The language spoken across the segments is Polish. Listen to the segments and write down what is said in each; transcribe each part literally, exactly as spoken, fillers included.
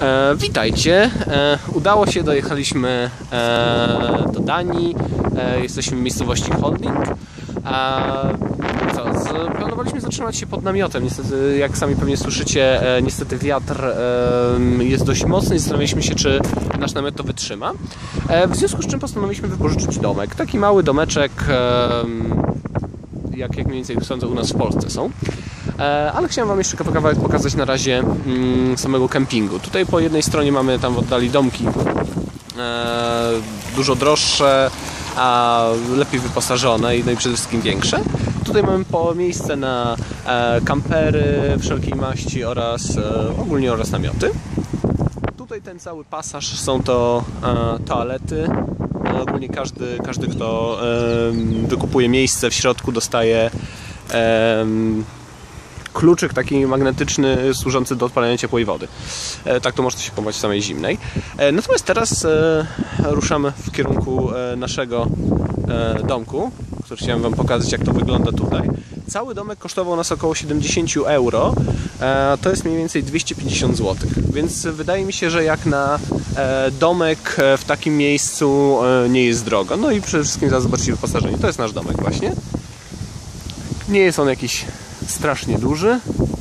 E, witajcie, e, udało się, dojechaliśmy e, do Danii, e, jesteśmy w miejscowości Holding. E, co, z, planowaliśmy zatrzymać się pod namiotem, niestety, jak sami pewnie słyszycie, e, niestety wiatr e, jest dość mocny i zastanawialiśmy się, czy nasz namiot to wytrzyma. E, w związku z czym postanowiliśmy wypożyczyć domek, taki mały domeczek, e, jak, jak mniej więcej sądzę u nas w Polsce są. Ale chciałem wam jeszcze kawałek pokazać na razie mm, samego kempingu. Tutaj po jednej stronie mamy tam w oddali domki e, dużo droższe, a lepiej wyposażone i, no i przede wszystkim większe. Tutaj mamy po miejsce na e, kampery wszelkiej maści oraz e, ogólnie oraz namioty. Tutaj ten cały pasaż są to e, toalety. E, ogólnie każdy, każdy kto e, wykupuje miejsce w środku, dostaje e, kluczyk taki magnetyczny służący do odpalania ciepłej wody. E, tak to można się kąpać w samej zimnej. E, natomiast teraz e, ruszamy w kierunku e, naszego e, domku, który chciałem wam pokazać, jak to wygląda tutaj. Cały domek kosztował nas około siedemdziesiąt euro. E, to jest mniej więcej dwieście pięćdziesiąt złotych. Więc wydaje mi się, że jak na e, domek w takim miejscu e, nie jest drogo. No i przede wszystkim zaraz zobaczcie wyposażenie. To jest nasz domek właśnie. Nie jest on jakiś strasznie duży.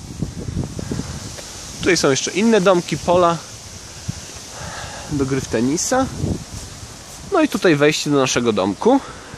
Tutaj są jeszcze inne domki, pola do gry w tenisa. No i tutaj wejście do naszego domku.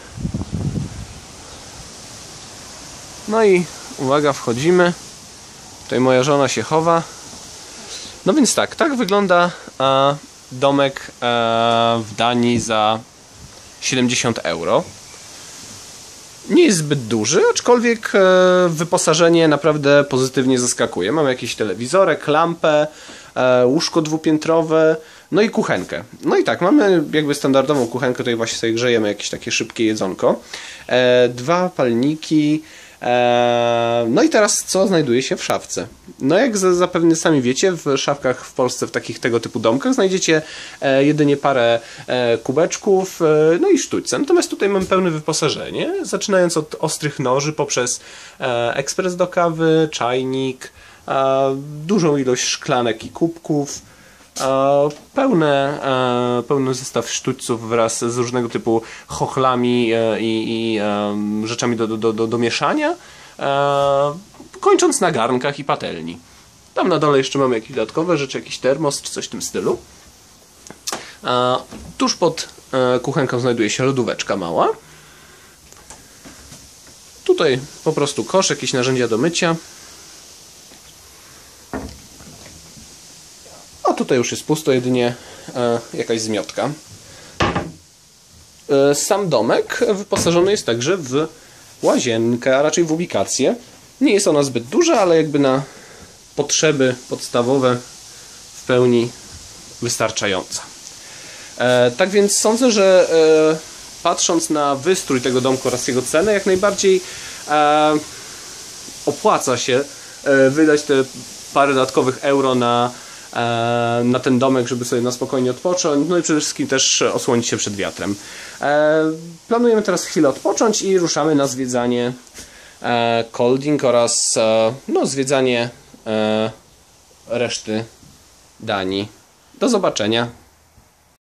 No i uwaga, wchodzimy. Tutaj moja żona się chowa. No więc tak, tak wygląda a, domek a, w Danii za siedemdziesiąt euro. Nie jest zbyt duży, aczkolwiek e, wyposażenie naprawdę pozytywnie zaskakuje. Mamy jakiś telewizorek, lampę, e, łóżko dwupiętrowe, no i kuchenkę. No i tak, mamy jakby standardową kuchenkę, tutaj właśnie sobie grzejemy jakieś takie szybkie jedzonko. E, dwa palniki. No i teraz co znajduje się w szafce? No jak zapewne sami wiecie, w szafkach w Polsce, w takich tego typu domkach znajdziecie jedynie parę kubeczków, no i sztućce. Natomiast tutaj mamy pełne wyposażenie, zaczynając od ostrych noży poprzez ekspres do kawy, czajnik, dużą ilość szklanek i kubków, pełne, pełny zestaw sztućców wraz z różnego typu chochlami i, i rzeczami do, do, do, do mieszania, kończąc na garnkach i patelni. Tam na dole jeszcze mamy jakieś dodatkowe rzeczy, jakiś termos czy coś w tym stylu. Tuż pod kuchenką znajduje się lodóweczka mała. Tutaj po prostu kosz, jakieś narzędzia do mycia. A tutaj już jest pusto, jedynie e, jakaś zmiotka. E, sam domek wyposażony jest także w łazienkę, a raczej w ubikację. Nie jest ona zbyt duża, ale jakby na potrzeby podstawowe w pełni wystarczająca. E, tak więc sądzę, że e, patrząc na wystrój tego domku oraz jego cenę, jak najbardziej e, opłaca się e, wydać te parę dodatkowych euro na na ten domek, żeby sobie na spokojnie odpocząć, no i przede wszystkim też osłonić się przed wiatrem. Planujemy teraz chwilę odpocząć i ruszamy na zwiedzanie Kolding oraz no, zwiedzanie reszty Danii. Do zobaczenia.